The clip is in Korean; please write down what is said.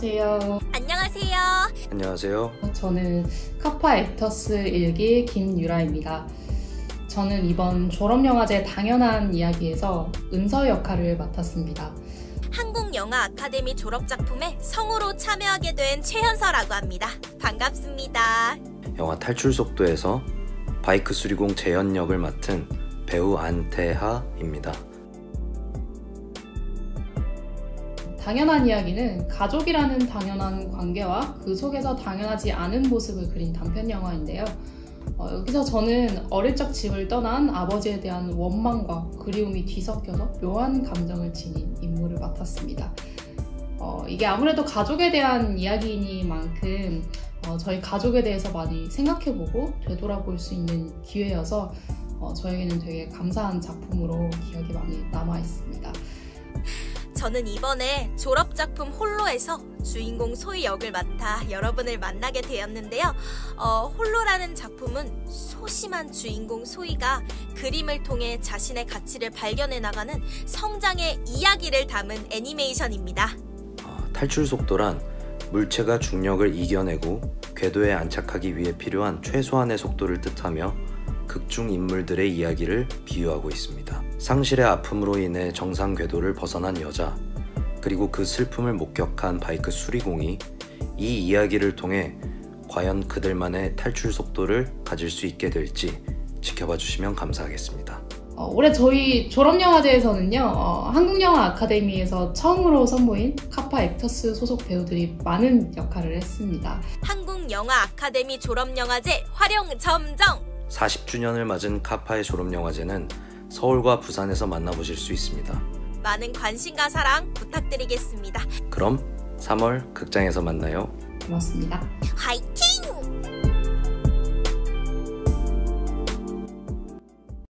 안녕하세요. 안녕하세요. 안녕하세요. 저는 카파 액터스 1기 김유라입니다. 저는 이번 졸업영화제 당연한 이야기에서 은서 역할을 맡았습니다. 한국영화 아카데미 졸업작품에 성우로 참여하게 된 최현서라고 합니다. 반갑습니다. 영화 탈출속도에서 바이크 수리공 재현 역을 맡은 배우 안태하입니다. 당연한 이야기는 가족이라는 당연한 관계와 그 속에서 당연하지 않은 모습을 그린 단편 영화인데요. 여기서 저는 어릴 적 집을 떠난 아버지에 대한 원망과 그리움이 뒤섞여서 묘한 감정을 지닌 인물을 맡았습니다. 이게 아무래도 가족에 대한 이야기이니만큼 저희 가족에 대해서 많이 생각해보고 되돌아볼 수 있는 기회여서 저에게는 되게 감사한 작품으로 기억에 많이 남아있습니다. 저는 이번에 졸업작품 홀로에서 주인공 소희 역을 맡아 여러분을 만나게 되었는데요. 홀로라는 작품은 소심한 주인공 소희가 그림을 통해 자신의 가치를 발견해 나가는 성장의 이야기를 담은 애니메이션입니다. 탈출속도란 물체가 중력을 이겨내고 궤도에 안착하기 위해 필요한 최소한의 속도를 뜻하며 극중 인물들의 이야기를 비유하고 있습니다. 상실의 아픔으로 인해 정상 궤도를 벗어난 여자, 그리고 그 슬픔을 목격한 바이크 수리공이 이 이야기를 통해 과연 그들만의 탈출 속도를 가질 수 있게 될지 지켜봐 주시면 감사하겠습니다. 올해 저희 졸업영화제에서는요, 한국영화 아카데미에서 처음으로 선보인 카파 액터스 소속 배우들이 많은 역할을 했습니다. 한국영화 아카데미 졸업영화제 활용점정! 40주년을 맞은 카파의 졸업영화제는 서울과 부산에서 만나보실 수 있습니다. 많은 관심과 사랑 부탁드리겠습니다. 그럼 3월 극장에서 만나요. 고맙습니다. 화이팅!